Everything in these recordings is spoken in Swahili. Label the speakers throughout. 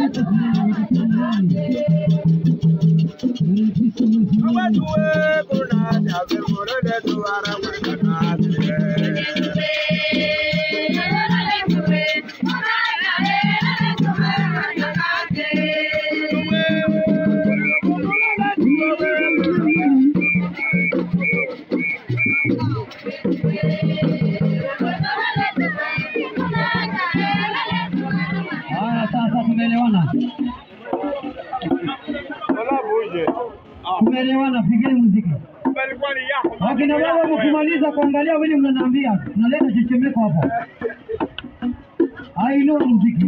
Speaker 1: Tumeelewana, pigeni muziki. Wakina baba mkimaliza kuangalia wili mnaniambia, tunaleta chechemeko hapo. No muziki.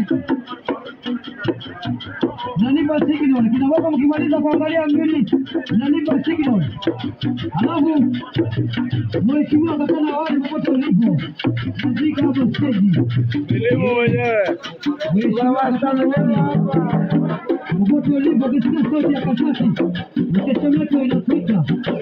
Speaker 1: Nanipa signal. Kina baba mkimaliza kuangalia wili, nanipa signal. Alafu mheshimiwa katana wale popote ulipo. Muziki hapo stage.
Speaker 2: Elimu wenyewe.
Speaker 1: Mheshimiwa katana wale. Popote ulipo kisikia sauti ya kasasi. Chechemeko inapita.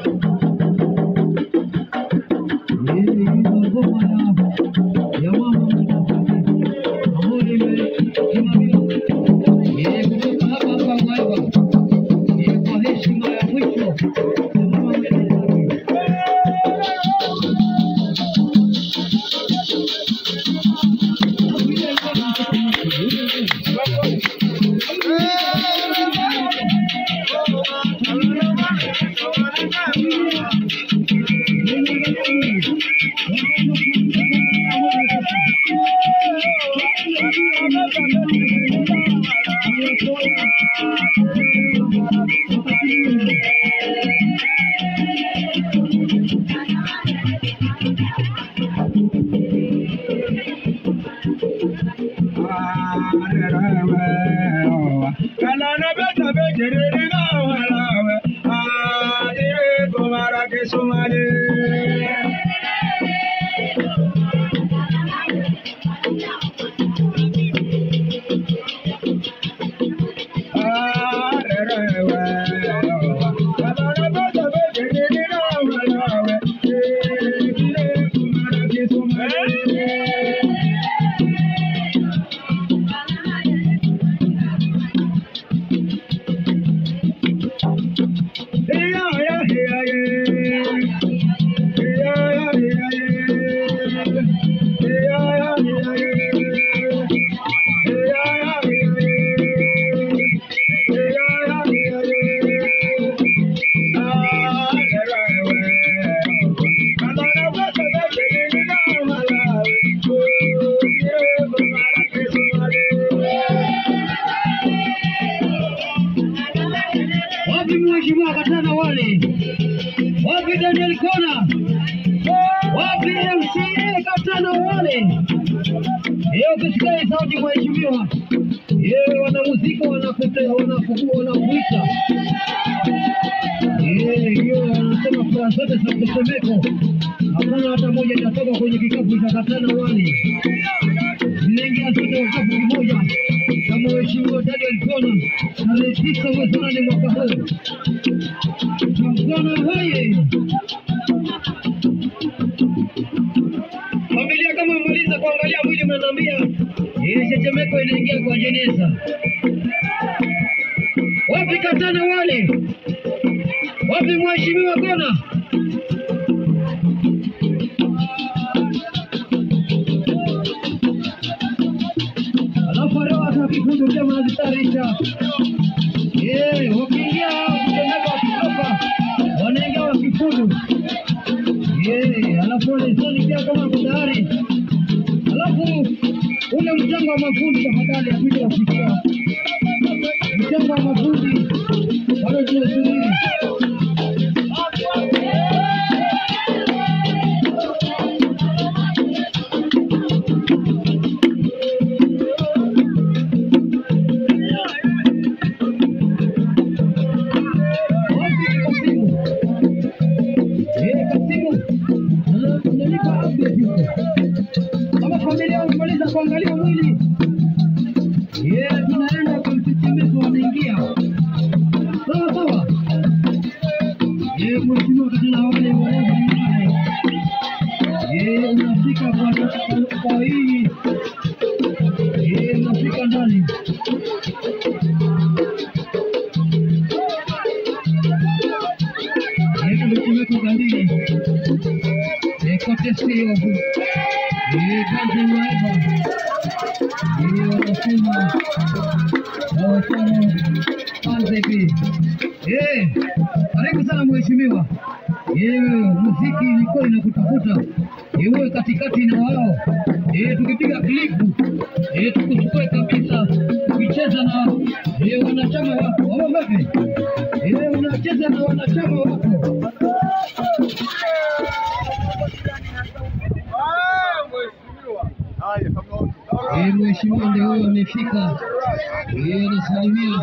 Speaker 1: Mheshimiwa katana wale. Wapi Daniel Kona? Wapi MCA katana wale? Leo kisikia sauti mheshimiwa. Wanamuziki wanakuita. Hiyo wanasema kwa zote za kusemeko. Hakuna hata moja itatoka kwenye kikapu cha katana wale. Zinaingia zote kikapu kimoja. Kama mheshimiwa Daniel Kona anaitisa mwezi nane mwaka huu. Mkono hoye. Familia kama mmaliza kuangalia mwili mnaniambia ile chechemeko inaingia kwa jeneza. Wapi katana wale? Wapi mheshimiwa Kona? Alafu leo atakifundu kama mnazitarisha. Wakiingia kutendaga wakitoka wanaingia wakifundu. Alafu lesoni pia kama kudari. Alafu ule mchango wa mafundi tafadhali apite wafikia. Mchango wa mafundi wale tunasubiri. Kama familia wamaliza kuangalia mwili, tunaenda kwa mtetemeko wanaingia. Sawa. Mheshimiwa katana wale wanaweza mwingine. Unafika kwa hii. Unafika ndani. Tumeko Gandini. Kote sio. Ganze Waiba. Wanasema Panzepi. Karibu sana mheshimiwa. Muziki ilikuwa inakutafuta. Uwe katikati na wao. Tukipiga klipu. Tukuchukue kabisa. Tukicheza na wanachama wako. Wao vipi? Unacheza na wanachama wako. Mheshimiwa ndio huyo amefika. Anasalimia.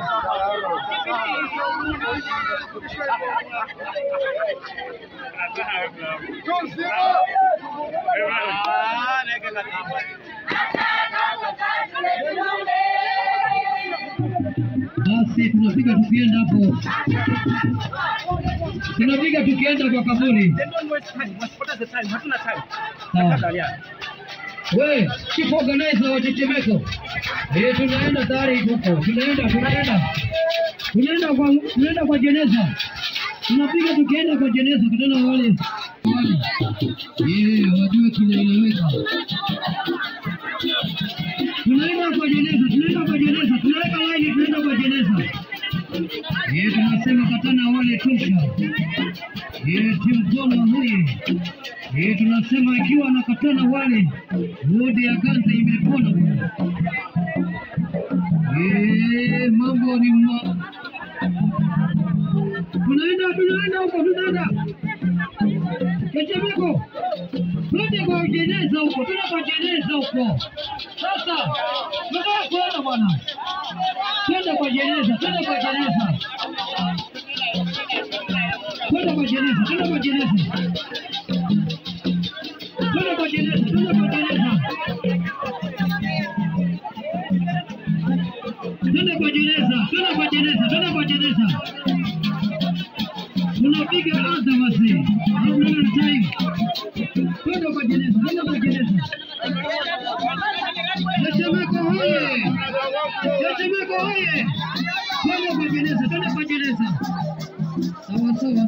Speaker 1: Basi tunapiga tukienda hapo. Tunapiga tukienda kwa kaburi. Wewe, chief organizer wa Tetemeko. Tunaenda tayari huko. Tunaenda kwa jeneza. Tunapiga tukienda kwa jeneza kutana wale. Wajue tunaeleweka. Tunaenda kwa jeneza, tunaweka line, tunaenda kwa jeneza. Tunasema katana wale tosha. Timkono huyu. Tunasema ikiwa anakatana wale, wodi ya Ganze imepona. Mambo ni tunaenda huko, tunaenda. Tetemeko. Twende kwa jeneza huko, Sasa, tunataka kuona bwana. Twende kwa jeneza. Twende kwa jeneza. Tunapiga anza basi. Hakuna time. Twende kwa jeneza. Tetemeko hoye. Twende kwa jeneza. Sawa sana.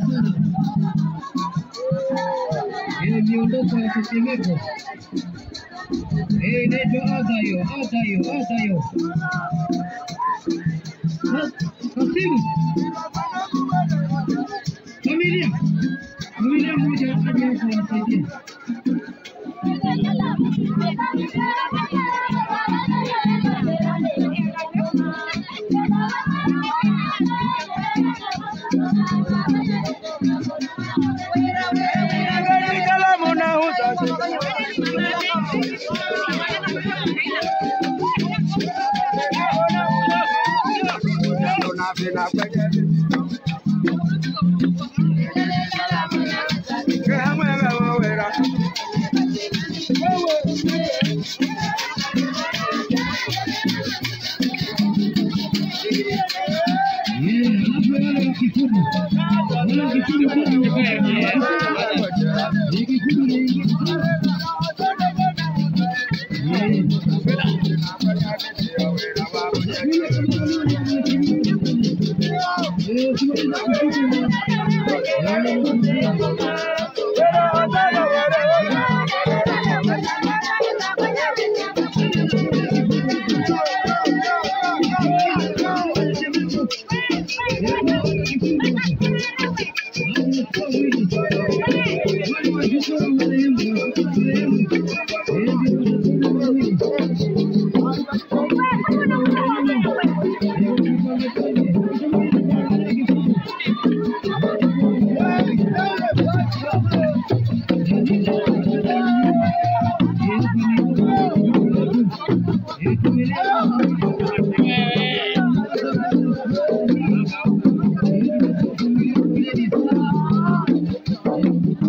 Speaker 1: Miondoko ya Tetemeko. Inaitwa Azayo. Kasimu. Familia moja aje huko wasaidie.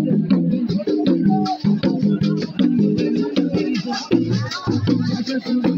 Speaker 1: Thank you.